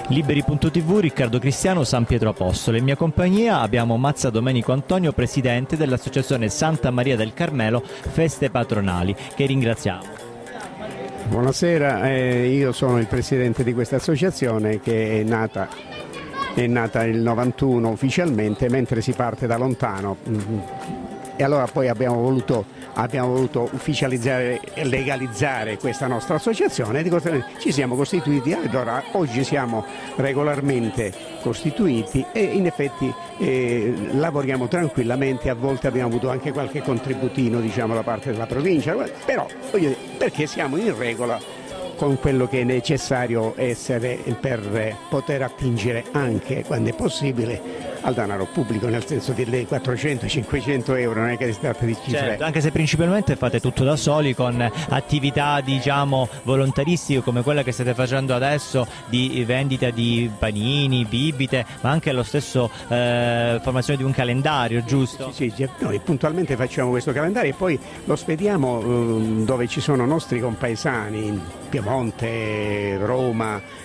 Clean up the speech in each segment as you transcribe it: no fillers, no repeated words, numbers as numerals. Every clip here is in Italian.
Liberi.tv, Riccardo Cristiano, San Pietro Apostolo. In mia compagnia abbiamo Mazza Domenico Antonio, presidente dell'associazione Santa Maria del Carmelo Feste Patronali, che ringraziamo. Buonasera, io sono il presidente di questa associazione che è nata nel 91 ufficialmente, mentre si parte da lontano. E allora poi abbiamo voluto ufficializzare e legalizzare questa nostra associazione, ci siamo costituiti, allora oggi siamo regolarmente costituiti e in effetti lavoriamo tranquillamente. A volte abbiamo avuto anche qualche contributino, diciamo, da parte della provincia, però voglio dire, perché siamo in regola con quello che è necessario essere per poter attingere anche, quando è possibile, al denaro pubblico, nel senso delle 400-500 euro, non è che si tratta di cifre. Certo, anche se principalmente fate tutto da soli, con attività, diciamo, volontaristiche come quella che state facendo adesso, di vendita di panini, bibite, ma anche lo stesso formazione di un calendario, giusto? Sì, noi puntualmente facciamo questo calendario e poi lo spediamo dove ci sono nostri compaesani, in Piemonte, Roma,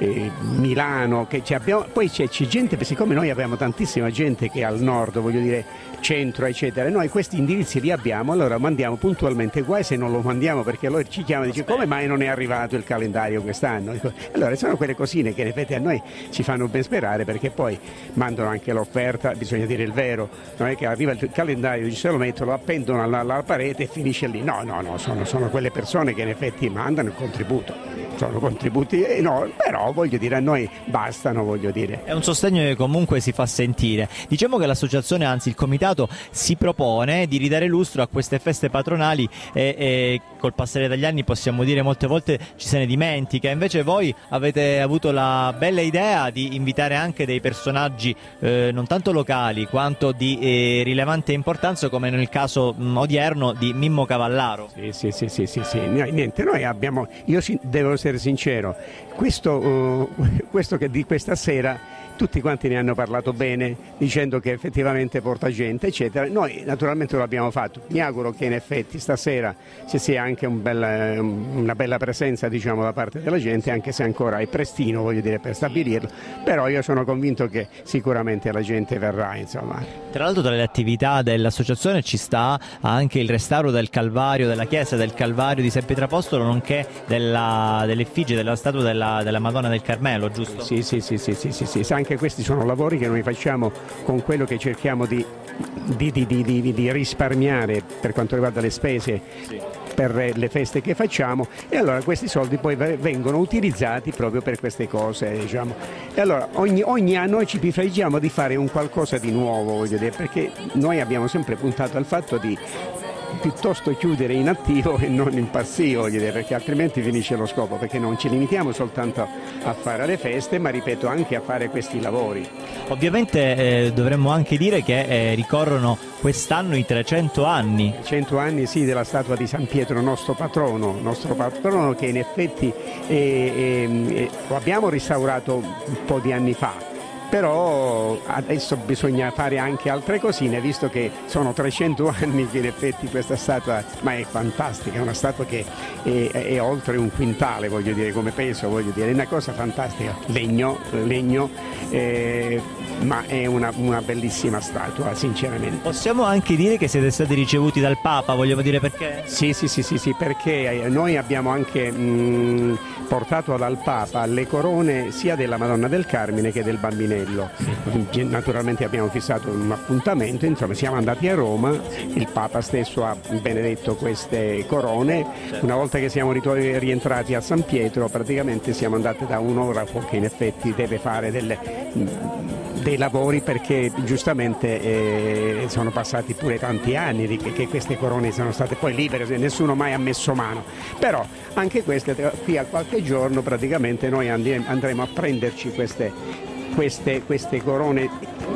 Milano, che abbiamo, poi c'è gente, siccome noi abbiamo tantissima gente che è al nord, voglio dire centro eccetera, noi questi indirizzi li abbiamo, allora mandiamo puntualmente, guai se non lo mandiamo, perché allora ci chiamano e dice come mai non è arrivato il calendario quest'anno. Allora sono quelle cosine che in effetti a noi ci fanno ben sperare, perché poi mandano anche l'offerta, bisogna dire il vero, non è che arriva il calendario, se lo mettono, lo appendono alla parete e finisce lì, no, sono quelle persone che in effetti mandano il contributo, sono contributi enormi, però voglio dire a noi bastano, voglio dire. È un sostegno che comunque si fa sentire. Diciamo che l'associazione, anzi il comitato, si propone di ridare lustro a queste feste patronali e col passare degli anni possiamo dire molte volte ci se ne dimentica, invece voi avete avuto la bella idea di invitare anche dei personaggi non tanto locali quanto di rilevante importanza, come nel caso odierno di Mimmo Cavallaro. Sì. Niente, noi abbiamo, io devo essere sincero, questo che di questa sera tutti quanti ne hanno parlato bene, dicendo che effettivamente porta gente eccetera. Noi naturalmente lo abbiamo fatto, mi auguro che in effetti stasera ci sia anche una bella presenza, diciamo, da parte della gente, anche se ancora è prestino, voglio dire, per stabilirlo, però io sono convinto che sicuramente la gente verrà, insomma. Tra l'altro tra le attività dell'associazione ci sta anche il restauro del Calvario, della chiesa del Calvario di San Pietro Apostolo, nonché dell'effigie, della statua della Madonna del Carmelo, giusto? Sì. Anche questi sono lavori che noi facciamo con quello che cerchiamo di risparmiare per quanto riguarda le spese. Sì. Per le feste che facciamo, e allora questi soldi poi vengono utilizzati proprio per queste cose, diciamo. E allora ogni anno noi ci prefiggiamo di fare un qualcosa di nuovo, voglio dire, perché noi abbiamo sempre puntato al fatto di piuttosto chiudere in attivo e non in passivo, voglio dire, perché altrimenti finisce lo scopo, perché non ci limitiamo soltanto a fare le feste, ma ripeto anche a fare questi lavori. Ovviamente dovremmo anche dire che ricorrono quest'anno i 300 anni. 100 anni sì, della statua di San Pietro, nostro patrono che in effetti lo abbiamo restaurato un po' di anni fa. Però adesso bisogna fare anche altre cosine, visto che sono 300 anni che in effetti questa statua, ma è fantastica, è una statua che è oltre un quintale, voglio dire, come peso, voglio dire, è una cosa fantastica, legno, ma è una bellissima statua, sinceramente. Possiamo anche dire che siete stati ricevuti dal Papa, vogliamo dire perché? Sì, perché noi abbiamo anche portato dal Papa le corone sia della Madonna del Carmine che del Bambinello. Naturalmente abbiamo fissato un appuntamento, insomma siamo andati a Roma, il Papa stesso ha benedetto queste corone. Una volta che siamo rientrati a San Pietro praticamente siamo andati da un orafo che in effetti deve fare dei lavori, perché giustamente sono passati pure tanti anni che queste corone sono state poi libere, nessuno mai ha messo mano, però anche queste qui a qualche giorno praticamente noi andremo a prenderci queste corone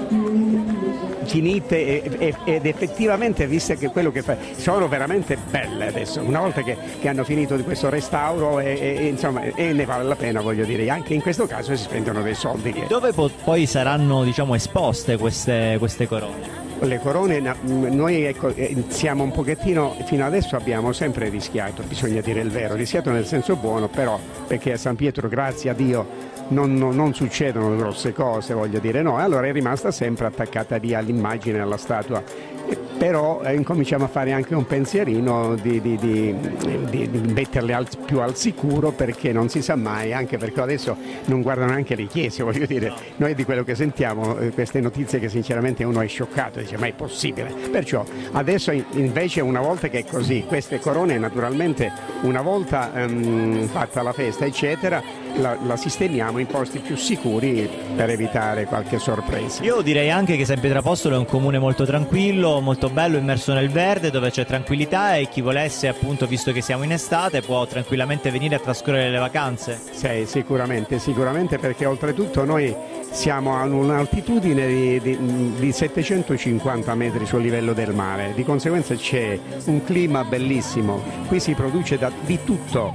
finite ed effettivamente, viste che quello che sono veramente belle adesso, una volta che hanno finito di questo restauro insomma, ne vale la pena, voglio dire, anche in questo caso si spendono dei soldi. Dove poi saranno, diciamo, esposte queste corone? Le corone, noi siamo un pochettino, fino adesso abbiamo sempre rischiato, bisogna dire il vero, rischiato nel senso buono, però perché a San Pietro, grazie a Dio, non succedono grosse cose, voglio dire, no, allora è rimasta sempre attaccata via all'immagine, alla statua. Però incominciamo a fare anche un pensierino di metterle più al sicuro, perché non si sa mai, anche perché adesso non guardano neanche le chiese, voglio dire, noi di quello che sentiamo, queste notizie, che sinceramente uno è scioccato, dice ma è possibile? Perciò adesso invece, una volta che è così, queste corone naturalmente una volta fatta la festa eccetera, la sistemiamo in posti più sicuri per evitare qualche sorpresa. Io direi anche che San Pietrapostolo è un comune molto tranquillo, molto bello, immerso nel verde, dove c'è tranquillità, e chi volesse, appunto, visto che siamo in estate, può tranquillamente venire a trascorrere le vacanze. Sì, sicuramente, perché oltretutto noi siamo a un'altitudine di 750 metri sul livello del mare, di conseguenza c'è un clima bellissimo, qui si produce di tutto,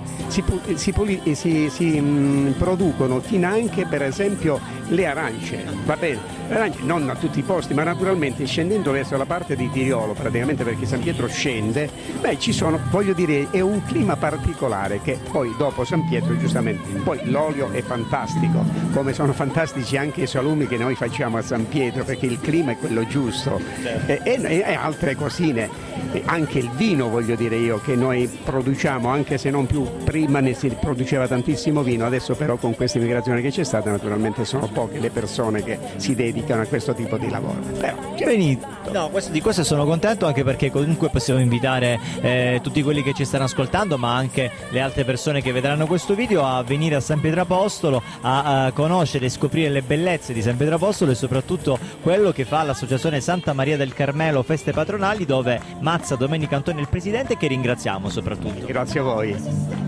si producono finanche, per esempio, le arance, va bene, le arance non a tutti i posti, ma naturalmente scendendo verso la parte di Tiriolo, praticamente, perché San Pietro scende, ci sono, voglio dire, è un clima particolare, che poi dopo San Pietro, giustamente, poi l'olio è fantastico, come sono fantastici anche i salumi che noi facciamo a San Pietro, perché il clima è quello giusto, e altre cosine, anche il vino, voglio dire io, che noi produciamo, anche se non più, prima ne si produceva tantissimo vino, adesso però con questa immigrazione che c'è stata naturalmente sono poche le persone che si dedicano a questo tipo di lavoro. Benito. No, di questo sono contento, anche perché comunque possiamo invitare tutti quelli che ci stanno ascoltando, ma anche le altre persone che vedranno questo video, a venire a San Pietrapostolo, a conoscere e scoprire le bellezze di San Pietrapostolo, e soprattutto quello che fa l'associazione Santa Maria del Carmelo Feste Patronali, dove Mazza Domenica Antonio è il presidente, che ringraziamo soprattutto. Grazie a voi.